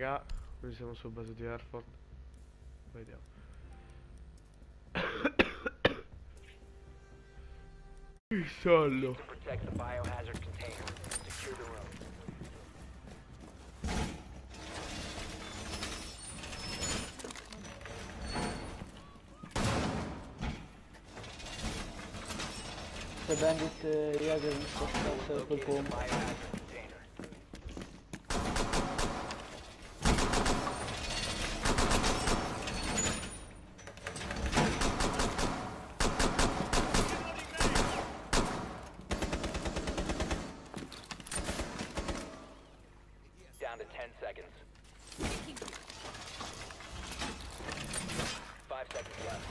raga. Noi siamo sul base di Airford. Vediamo. Il sollo. Se Bandit Jäger mi spostasse quel pompo. Down to 10 seconds. 5 seconds left.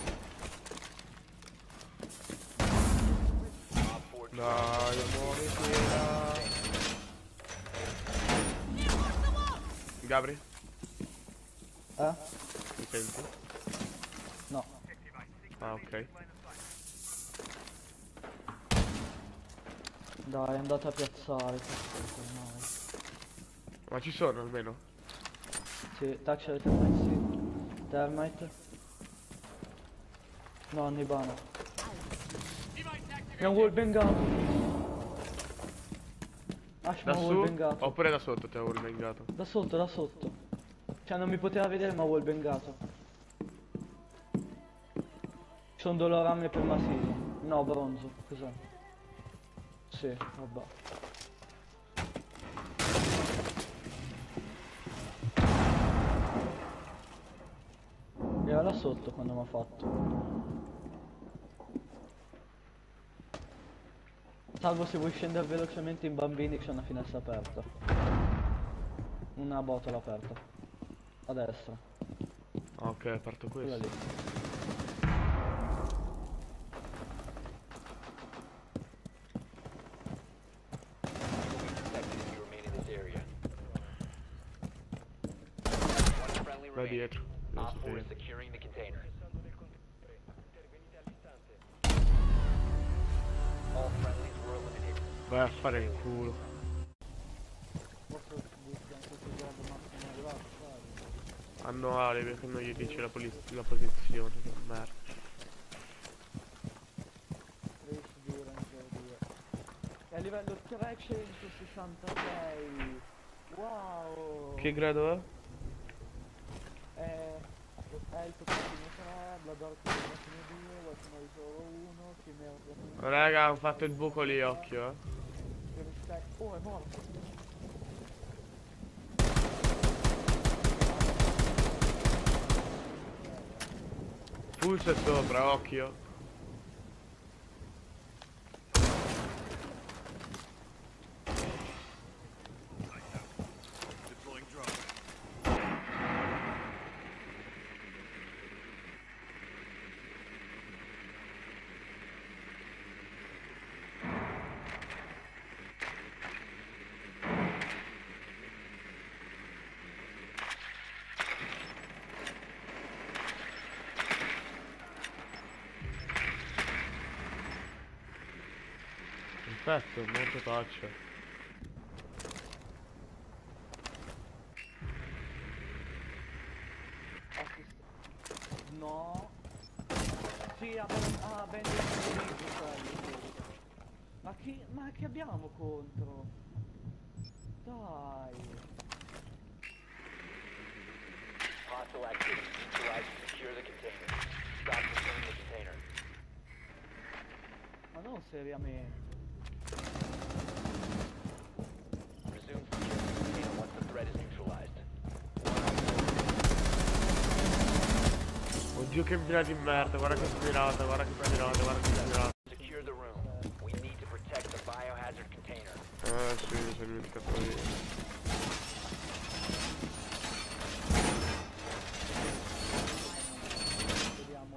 Dai, muoviti. Gabri? Mi senti? No. Ah, ok. Dai, è andata a piazzare. Ma ci sono almeno? Sì, tac c'è le termite, sì. Termite. No, Nibana. Mi ha wallbangato. Ash mi Da ha su? wallbangato. Oppure da sotto ti avevo wallbangato? Da sotto, da sotto. Cioè non mi poteva vedere ma wallbangato. Ci sono dolorame per Masini. No, bronzo, cos'è? Sì, vabbè. Era là sotto quando mi ha fatto. Salvo se vuoi scendere velocemente in bambini c'è una finestra aperta. Una botola aperta. A destra. Ah, ok, parto Quella questo. lì. Vai dietro. Devo Op 4 is sapere. securing the container. All friendlies were eliminated. Vai a fare il culo. Posso dirti anche se guardo massimo arrivato, sai? Hanno Ale perché non gli dice la posizione. Che merda. Race di Ranger 2. È a livello 366. Wow. Che grado è? È il Platino 3, Blood Orc Platino 2, Watchman solo 1, Chimera Platino 2. Raga, ho fatto il buco lì, occhio, Che rispetto. Oh, è morto. Pulso è sopra, occhio. Perfetto, molto touch. No. Sì, ha ben detto. Ma che abbiamo contro? Dai. Hostile activity. Neutralize and secure the container. Stop securing the container. Ma non seriamente. Resume securing the container once the threat is neutralized. Oddio che mirata di merda, guarda che mirata, guarda che mirata, guarda che mirata. Secure the room. We need to protect the biohazard container. Sì, mi sono dimenticato di... Vediamo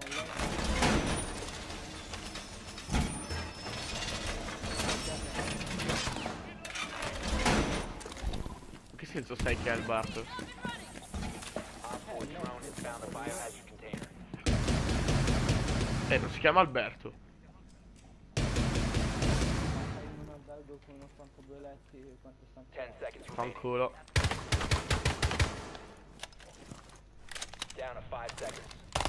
In che senso sai che è Alberto? Op 4 drone has found the biohazard container. Non si chiama Alberto. sei in un albergo con 82 letti e quanto stanno? 10 seconds remaining. Fanculo. Down to 5 seconds.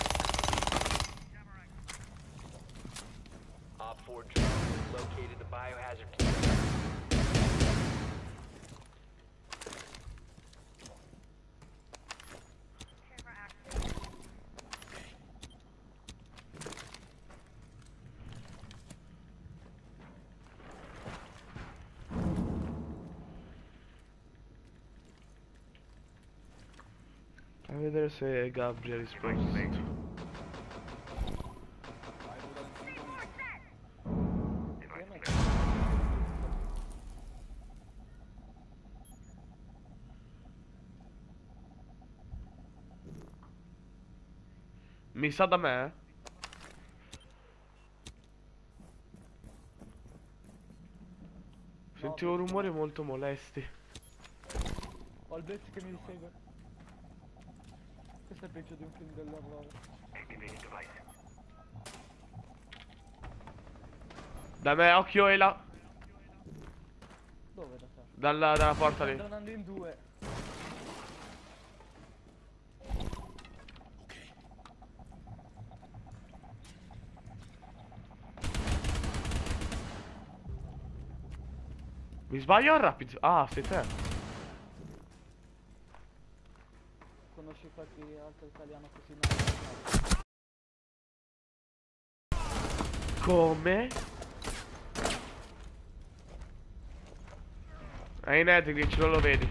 Op 4 drone has located the biohazard container. A vedere se Gabriel ha risposto. Mi sa da me? Sentivo rumori molto molesti. Ho il Blitz che mi segue. Questo è peggio di un film dell'orrore. Da me, occhio Ela. Dove da te? Dalla porta lì. Sto andando in due. Mi sbaglio al rapid? Ah, sei te. Conosci qualche altro italiano così nato? Come? È in Edrich, non lo vedi.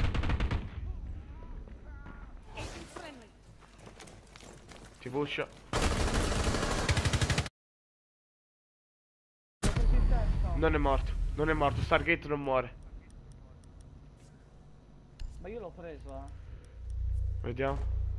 Ti pusha. Così in testa. Non è morto. Non è morto. Stargate non muore. Ma io l'ho preso, Vediamo.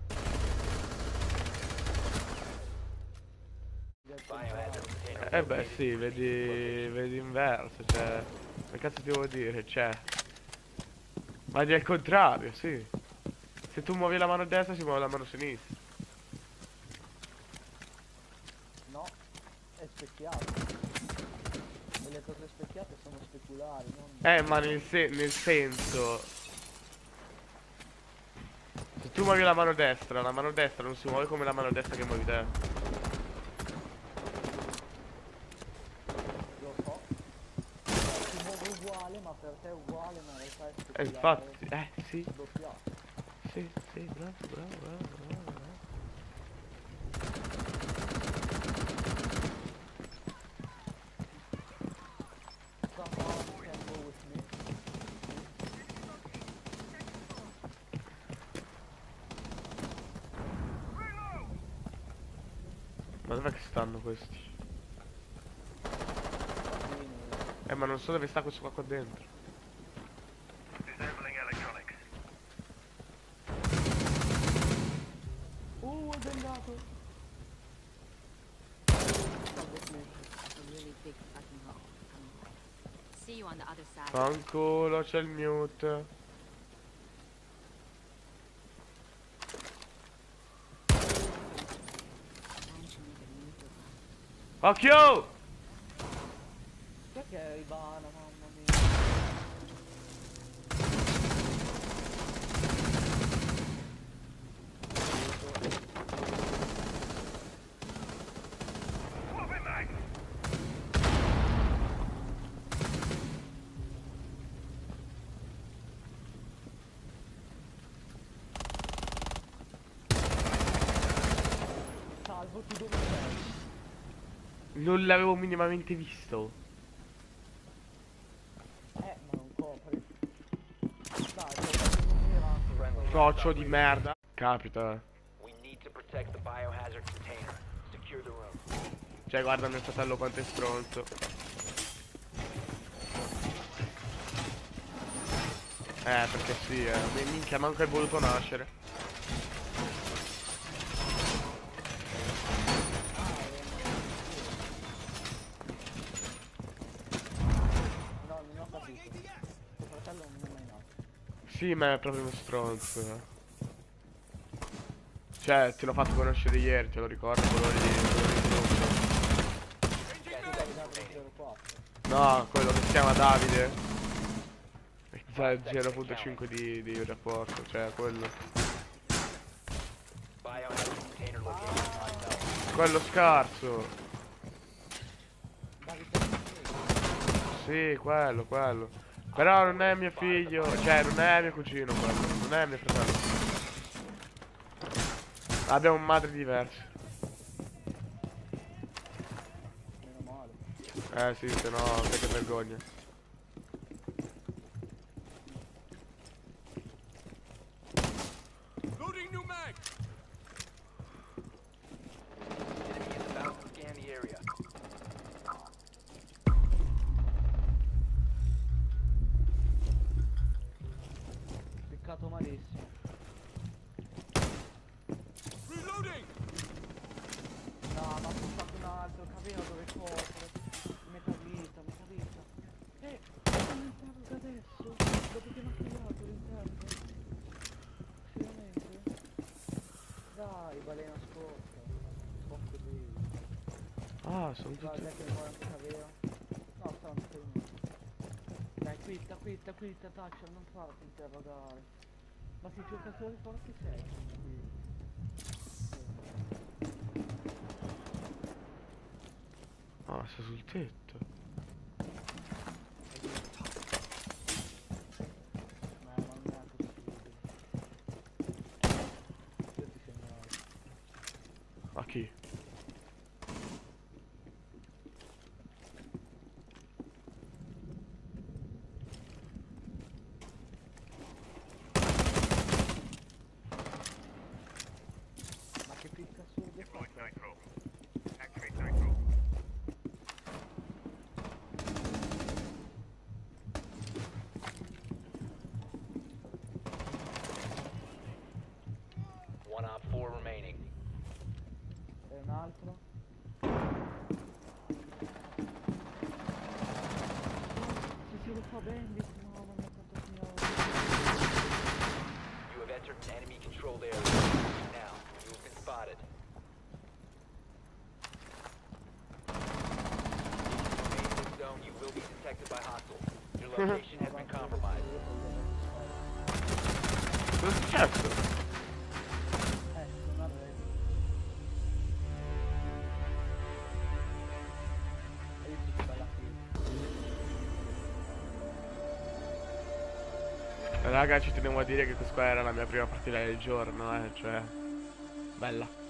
Biohazard container. Beh sì, vedi inverso, cioè. Che cazzo ti devo dire? Cioè. Ma è il contrario, sì. Se tu muovi la mano destra si muove la mano sinistra. No, è specchiato. E le cose specchiate sono speculari, non... Ma nel senso. Se tu muovi la mano destra non si muove come la mano destra che muovi te. Lo so. Si muove uguale, ma per te è uguale, ma in realtà è speculare. Infatti, sì. Doppiato. Sì, bravo. Someone can go with me. Ma dov'è che stanno questi? Bene. Ma non so dove sta questo qua dentro. È bendato. A really big fucking hole. See you on the other side. Fanculo, c'è il mute. Trying to make a new device. Occhio! Perché è Ivana, mamma mia. Salvo, tu dove sei? Non l'avevo minimamente visto. Ma non copri. Dai, non mirato. Coccio di merda. Capita. We need to protect the biohazard container. Secure the room. Cioè, guarda mio fratello quanto è stronzo. Perché sì, minchia, manco hai voluto nascere. No, non ho capito. Tuo fratello non è mai nato. Sì, ma è proprio uno stronzo. Cioè, te l'ho fatto conoscere ieri, te lo ricordo, quello lì. Tu l'hai dato in 04. No, quello che si chiama Davide. C'è 0.5 di rapporto, cioè quello. Biohazard Quello scarso. Davide, Sì, quello. Però non è mio figlio, cioè non è mio cugino quello, non è mio fratello. Abbiamo madri diverse. meno male. Sì, se no, che vergogna. Enemy is about to scan the area. Peccato malissimo. No, ma ho fatto un altro, capito dove correre. Metà vita. L'interno adesso? Dopo che mi ha chiamato l'interno? Seriamente? Dai, balena scorsa. Bocco di... Ah, sono tutti... Guarda che muore anche Cavero. No, sta un po'. Dai, quitta, taccia, non farti interrogare. Ma che giocatore forte sei? Ah, sta sul tetto. Ma non è possibile. Io ti segnalo. A chi? Ma che pizza assurda è fatta? One op 4 remaining. E un altro? Se lo fa Bandit, mamma mia quanto signore. You have entered an enemy controlled area. Now, you have been spotted. If you remain in this zone, you will be detected by hostiles. Your location has been compromised. Cosa è successo? Non avrei. Hai visto che bella kill? Raga, ci tenevo a dire che questa era la mia prima partita del giorno, cioè... Bella.